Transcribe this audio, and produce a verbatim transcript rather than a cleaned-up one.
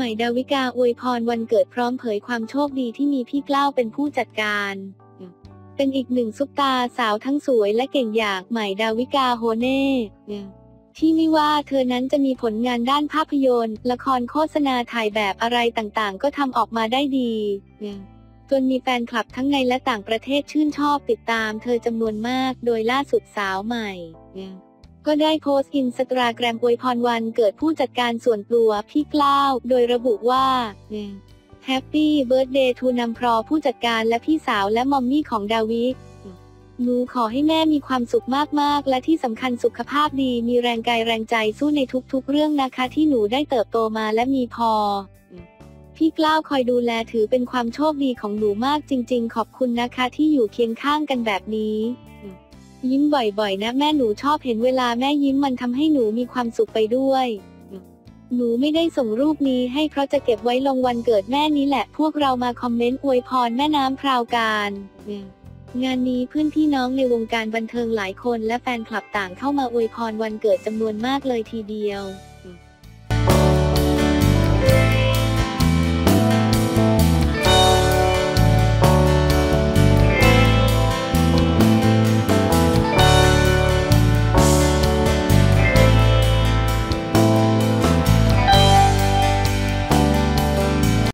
ม่ดาวิกาอวยพรวันเกิดพร้อมเผยความโชคดีที่มีพี่กล้าวเป็นผู้จัดการเป็นอีกหนึ่งซุปตาสาวทั้งสวยและเก่งอย่างใหม่ดาวิกาโฮเน่ที่ไม่ว่าเธอนั้นจะมีผลงานด้านภาพยนตร์ละครโฆษณาถ่ายแบบอะไรต่างๆก็ทำออกมาได้ดีจนมีแฟนคลับทั้งในและต่างประเทศชื่นชอบติดตามเธอจำนวนมากโดยล่าสุดสาวใหม่ก็ได้โพสต์อินสตาแกรมอวยพรวันเกิดผู้จัดการส่วนตัวพี่กล้าวโดยระบุว่าแฮปปี้เบิร์ธเดย์ทูนำพรอผู้จัดการและพี่สาวและมอมมี่ของดาวิกหนูขอให้แม่มีความสุขมากๆและที่สำคัญสุขภาพดีมีแรงกายแรงใจสู้ในทุกๆเรื่องนะคะที่หนูได้เติบโตมาและมีพอพี่กล้าวคอยดูแลถือเป็นความโชคดีของหนูมากจริงๆขอบคุณนะคะที่อยู่เคียงข้างกันแบบนี้ยิ้มบ่อยๆนะแม่หนูชอบเห็นเวลาแม่ยิ้มมันทำให้หนูมีความสุขไปด้วยหนูไม่ได้ส่งรูปนี้ให้เพราะจะเก็บไว้ลงวันเกิดแม่นี้แหละพวกเรามาคอมเมนต์อวยพรแม่น้ำพราวการงานนี้เพื่อนพี่น้องในวงการบันเทิงหลายคนและแฟนคลับต่างเข้ามาอวยพรวันเกิดจำนวนมากเลยทีเดียว